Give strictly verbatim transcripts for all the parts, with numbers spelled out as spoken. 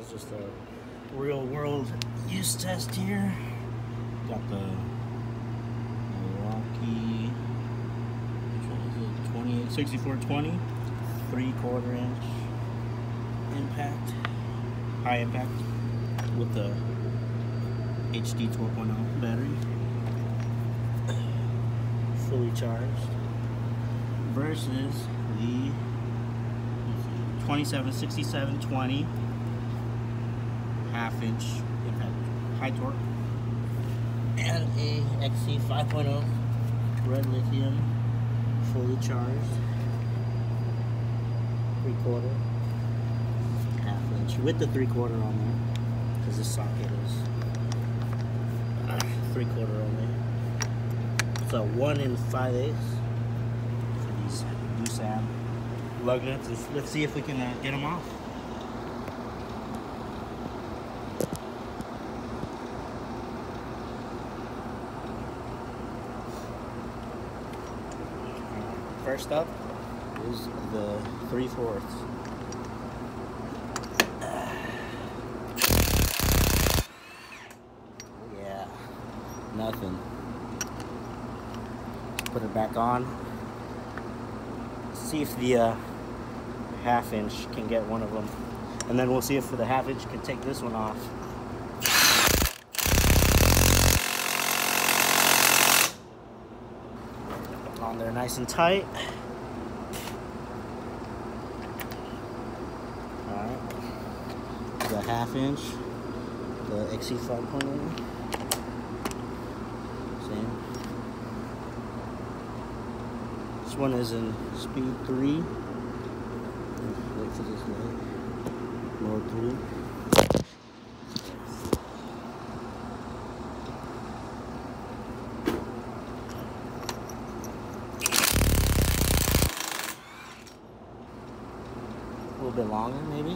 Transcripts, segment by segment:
is just a real world use test here. Got the Milwaukee, which one is it? twenty-eight sixty-four twenty, three quarter inch impact, high impact with the H D twelve point oh battery, fully charged, versus the twenty-seven sixty-seven twenty half inch impact high torque, and a X C five point oh red lithium fully charged three quarter half inch with the three quarter on there, because this socket is uh, three quarter only. So one and five eighths for these U S A M lug nuts. Let's, let's see if we can uh, get them off. First up is the three fourths. Yeah, nothing. Put it back on. See if the uh, half inch can get one of them, and then we'll see if the half inch can take this one off. On there nice and tight. Alright, the half inch, the X C five point oh, same. This one is in speed three. Wait for this light. Mode three. A little bit longer, maybe.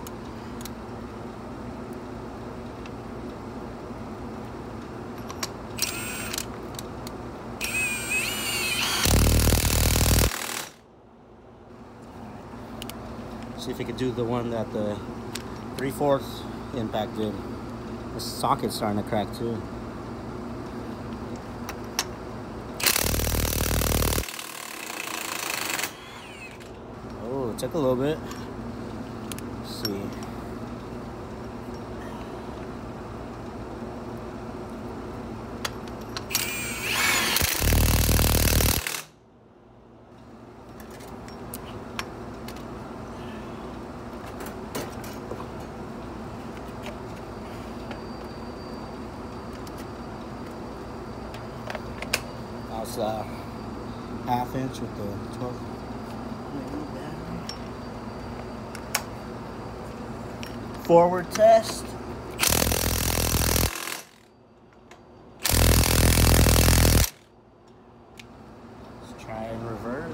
See if we could do the one that the three fourths impact did. The socket's starting to crack too. Oh, it took a little bit. Let's see. That's uh, half inch with the twelve. Forward test. Let's try and reverse.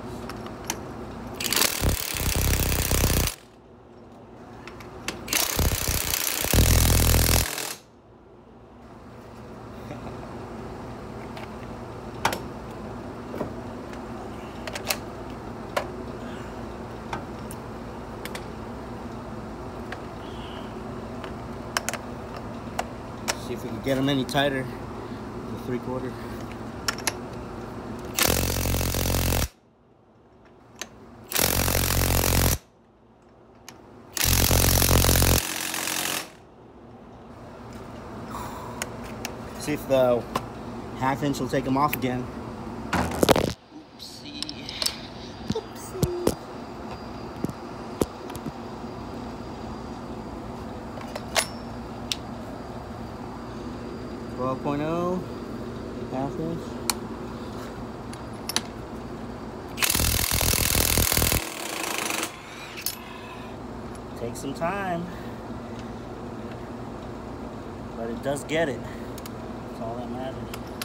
See if we can get them any tighter. The three quarter. See if the half inch will take them off again. Oopsie. Oopsie. twelve point oh, half inch. Takes some time, but it does get it. That's all that matters.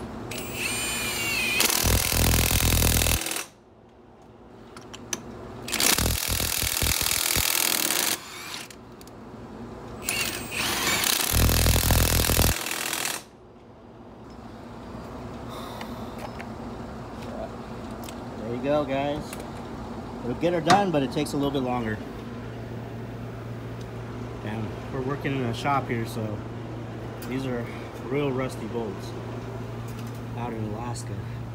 There you go, guys. It'll get her done, but it takes a little bit longer. And we're working in a shop here, so these are real rusty bolts out in Alaska.